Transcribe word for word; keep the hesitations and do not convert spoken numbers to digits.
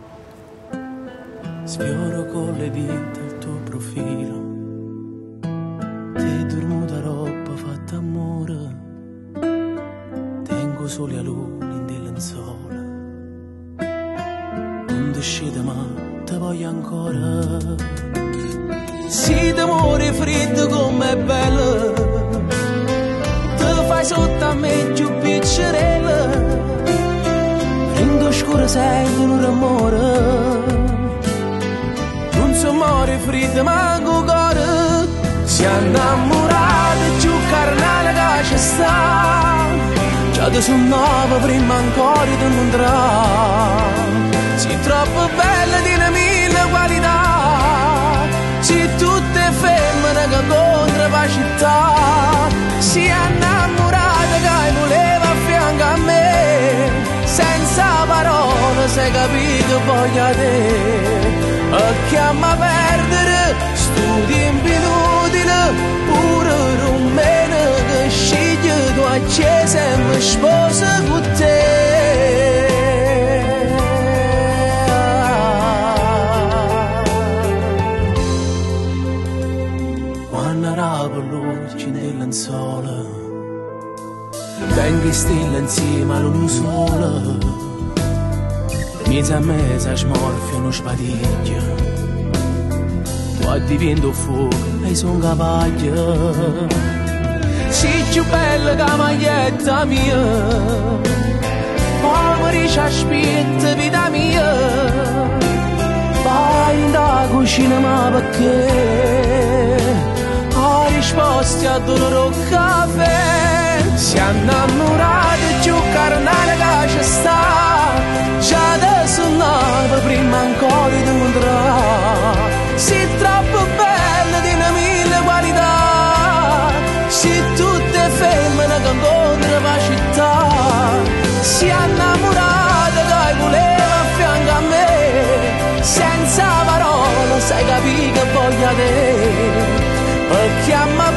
Sfioro con le dita il tuo profilo, ti dormuta roba fatta amore, tengo soli a luna in delle lenzuola, non decide ma te voglio ancora. Si d'amore freddo come è bello, te fai sotto a me più piccerella, rendo scuro sento un rumore. Non so muore freddo manco cuore, si è innamorato più carnale che ci sta, già ti sono nuova prima ancora di incontrare. Sei troppo bella di una mille qualità, sei tutte femmine che incontra la città. Si è innamorata che voleva a fianco a me, senza parole sei capito voglio te. E chiama a perdere studi inutili, pure rumene che sceglie tu accesa e mi sposa con te. Quando rapo luce nel lenzuola, vengo stille insieme all'uno solo, mezza a mezza smorfiano spadiglia, tu divento fuoco e son capace. Sei più bella che la maglietta mia, poi mi dice aspetta vita mia, vai in da cucina ma perché ho risposto a dolore caffè. Si è innamorata più carnale che ci sta, già adesso nata prima ancora di incontrare. Sei troppo bella di una mille qualità, sei tutte femmine che incontra la città. Si è innamorata che voleva a fianco a me, senza parole sai capire che voglio te. E chiama